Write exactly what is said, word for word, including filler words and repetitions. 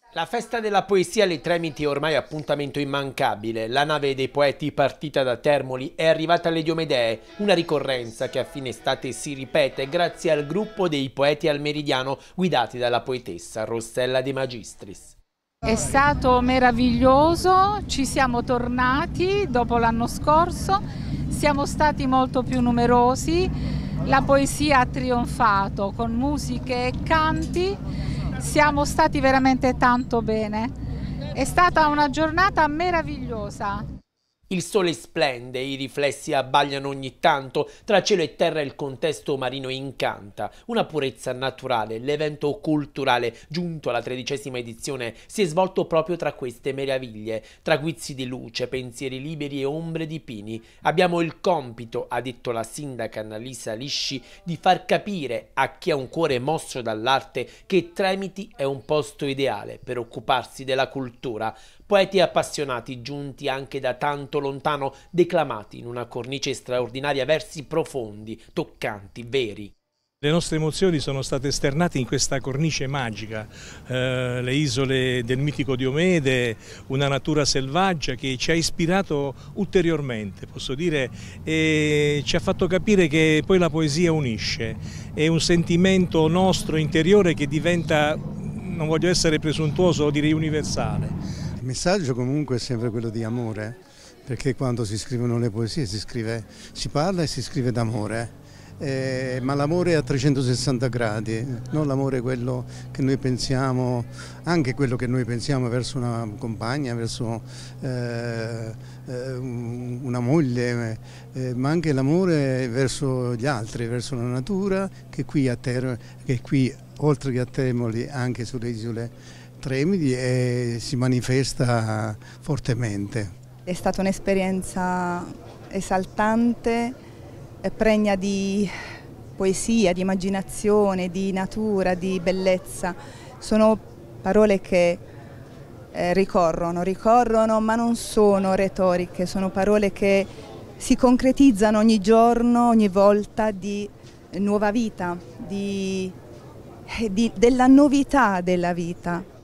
La festa della poesia alle Tremiti è ormai appuntamento immancabile. La nave dei poeti partita da Termoli è arrivata alle Diomedee, una ricorrenza che a fine estate si ripete grazie al gruppo dei poeti al Meridiano guidati dalla poetessa Rossella De Magistris. È stato meraviglioso, ci siamo tornati dopo l'anno scorso, siamo stati molto più numerosi, la poesia ha trionfato con musiche e canti, siamo stati veramente tanto bene, è stata una giornata meravigliosa. Il sole splende, i riflessi abbagliano ogni tanto, tra cielo e terra il contesto marino incanta. Una purezza naturale, l'evento culturale giunto alla tredicesima edizione si è svolto proprio tra queste meraviglie, tra guizzi di luce, pensieri liberi e ombre di pini. Abbiamo il compito, ha detto la sindaca Annalisa Lisci, di far capire a chi ha un cuore mosso dall'arte che Tremiti è un posto ideale per occuparsi della cultura. Poeti appassionati giunti anche da tanto lontano, declamati in una cornice straordinaria versi profondi, toccanti, veri. Le nostre emozioni sono state esternate in questa cornice magica, eh, le isole del mitico Diomede, una natura selvaggia che ci ha ispirato ulteriormente, posso dire, e ci ha fatto capire che poi la poesia unisce, è un sentimento nostro interiore che diventa, non voglio essere presuntuoso, direi universale. Il messaggio comunque è sempre quello di amore, perché quando si scrivono le poesie si, scrive, si parla e si scrive d'amore, eh, ma l'amore è a trecentosessanta gradi, non l'amore quello che noi pensiamo, anche quello che noi pensiamo verso una compagna, verso eh, una moglie, eh, ma anche l'amore verso gli altri, verso la natura, che qui, a Ter che qui oltre che a Termoli anche sulle isole Tremiti e si manifesta fortemente. È stata un'esperienza esaltante, pregna di poesia, di immaginazione, di natura, di bellezza. Sono parole che eh, ricorrono, ricorrono, ma non sono retoriche, sono parole che si concretizzano ogni giorno, ogni volta di nuova vita, di, di, della novità della vita.